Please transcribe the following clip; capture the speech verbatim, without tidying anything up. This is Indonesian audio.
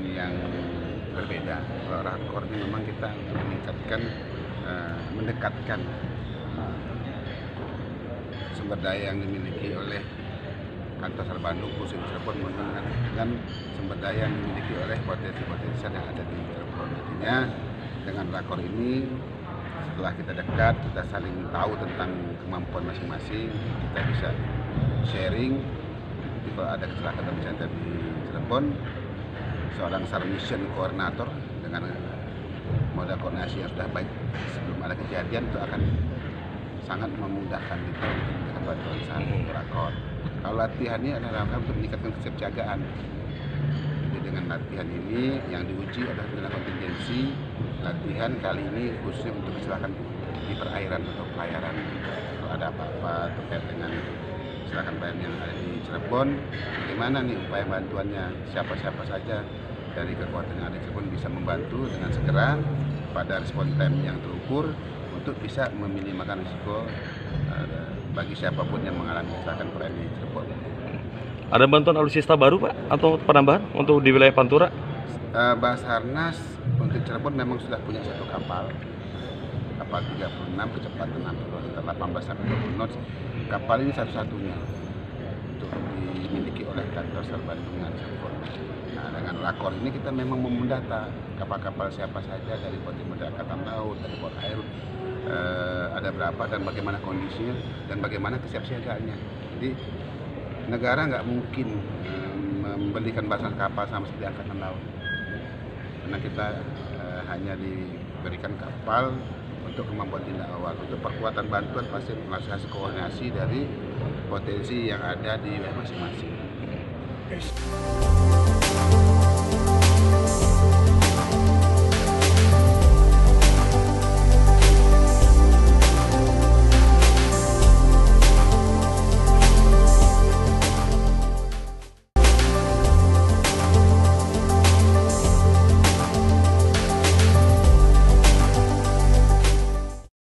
yang berbeda. Kalau rakor ini memang kita untuk meningkatkan, uh, mendekatkan uh, sumber daya yang dimiliki oleh kantor Sar Bandung khusus Cirebon dengan, dengan sumber daya yang dimiliki oleh potensi-potensi yang ada di Cirebon. Artinya dengan rakor ini setelah kita dekat, kita saling tahu tentang kemampuan masing-masing, kita bisa sharing. Jadi kalau ada kecelakaan terjadi di Cirebon, seorang SAR Mission Koordinator dengan modal koordinasi yang sudah baik sebelum ada kejadian itu akan sangat memudahkan kita untuk memberikan bantuan SAR rakor. Kalau latihan ini adalah untuk meningkatkan kesiapsiagaan. Jadi dengan latihan ini yang diuji adalah dengan kontingensi latihan kali ini khususnya untuk kecelakaan di perairan atau pelayaran. Kalau ada apa-apa terkait dengan kecelakaan pelayaran yang ada di Cirebon, bagaimana nih upaya bantuannya? Siapa-siapa saja dari kekuatan yang ada di Cirebon bisa membantu dengan segera pada respon time yang terukur untuk bisa meminimalkan risiko uh, bagi siapapun yang mengalami kecelakaan pelayaran di Cirebon. Ada bantuan alutsista baru Pak atau penambahan untuk di wilayah Pantura? Uh, Basarnas untuk Cirebon memang sudah punya satu kapal, kapal tiga puluh enam kecepatan delapan belas sampai dua puluh knots. Kapal ini satu-satunya untuk dimiliki oleh kantor Sar Bandung Cirebon. Nah, dengan rakor ini kita memang mendata kapal-kapal siapa saja dari Kodim Angkatan Laut, dari Pol Air, uh, ada berapa dan bagaimana kondisinya dan bagaimana kesiapsiagaannya. Jadi negara nggak mungkin uh, membelikan barisan kapal sama seperti Angkatan Laut, karena kita uh, hanya diberikan kapal untuk kemampuan tindak awal. Untuk perkuatan bantuan pasti melalui hasil koordinasi dari potensi yang ada di wilayah masing-masing.